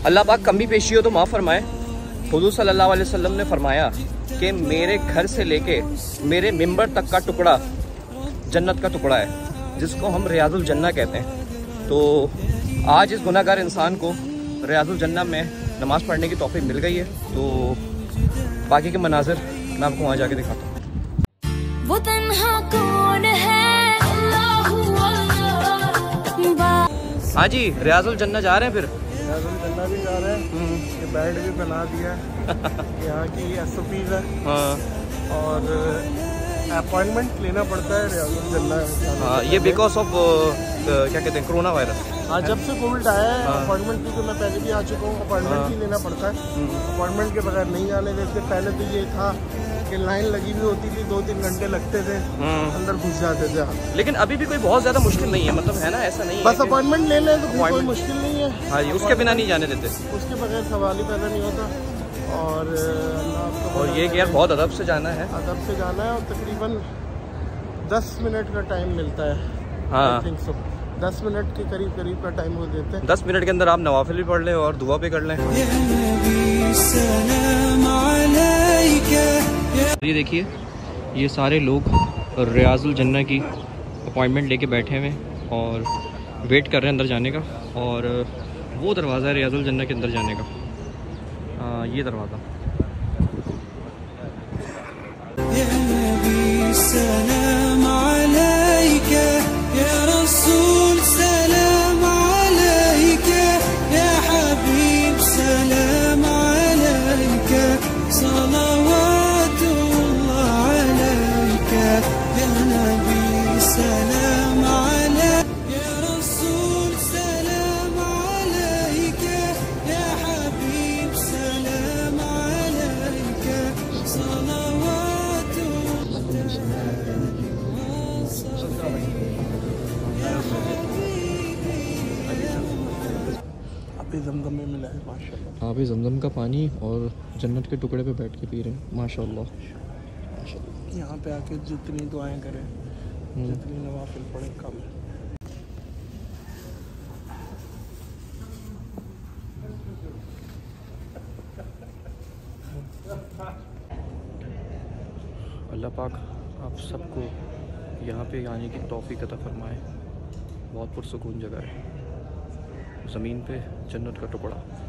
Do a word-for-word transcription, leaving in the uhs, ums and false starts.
अल्लाह पाक कमी पेशी हो तो माफ़ फरमाए। हुज़ूर सल्लल्लाहु अलैहि वसल्लम ने फरमाया कि मेरे घर से लेके मेरे मिंबर तक का टुकड़ा जन्नत का टुकड़ा है, जिसको हम रियाजुल जन्ना कहते हैं। तो आज इस गुनाहगार इंसान को रियाजुल जन्ना में नमाज़ पढ़ने की तौफीक मिल गई है। तो बाकी के मनाजिर मैं आपको वहाँ जाके दिखाता हूँ। वो तन्हा कौन है? हाँ जी, रियाजुल जन्ना जा रहे हैं। फिर रियाजुल जन्ना भी जा रहे हैं, ये बेड भी बना दिया है। यहाँ की एस ओ पीज़ है। हाँ, और अपॉइंटमेंट लेना पड़ता है रियाजुल जन्ना। हाँ, ये बिकॉज ऑफ क्या कहते हैं, कोरोना वायरस। हाँ, जब से कोविड आया है अपॉइंटमेंट की, तो मैं पहले भी आ चुका हूँ, अपॉइंटमेंट भी लेना पड़ता है। अपॉइंटमेंट के बगैर नहीं आने देते। पहले तो ये था कि लाइन लगी हुई होती थी, दो तीन घंटे लगते थे, अंदर घुस जाते थे। लेकिन अभी भी कोई बहुत ज्यादा मुश्किल नहीं है, मतलब है ना, ऐसा नहीं है। बस अपॉइंटमेंट ले लें तो कोई मुश्किल नहीं है। हाँ, उसके बिना नहीं जाने देते, उसके बगैर सवाल ही पैदा नहीं होता। और और ये कि यार बहुत अदब से जाना है, अदब से जाना है। और तकरीबन दस मिनट का टाइम मिलता है। हाँ, आई थिंक सो दस मिनट के करीब करीब का टाइम वो देते हैं। दस मिनट के अंदर आप नवाफिल भी पढ़ लें और दुआ भी कर लें। ये देखिए, ये सारे लोग रियाजुल जन्ना की अपॉइंटमेंट लेके बैठे हुए और वेट कर रहे हैं अंदर जाने का। और वो दरवाज़ा है रियाजुल जन्ना के अंदर जाने का। आ, ये दरवाज़ा। जमजम में मिला है माशाल्लाह। हाँ भाई, जमजम का पानी और जन्नत के टुकड़े पे बैठ के पी रहे हैं माशाल्लाह। यहाँ पे आके जितनी दुआएं करें, जितनी नवाफिल पढ़े कम है। अल्लाह पाक आप सबको यहाँ पे आने की तौफीक अता फरमाए। बहुत पुरसुकून जगह है, ज़मीन पे जन्नत का टुकड़ा।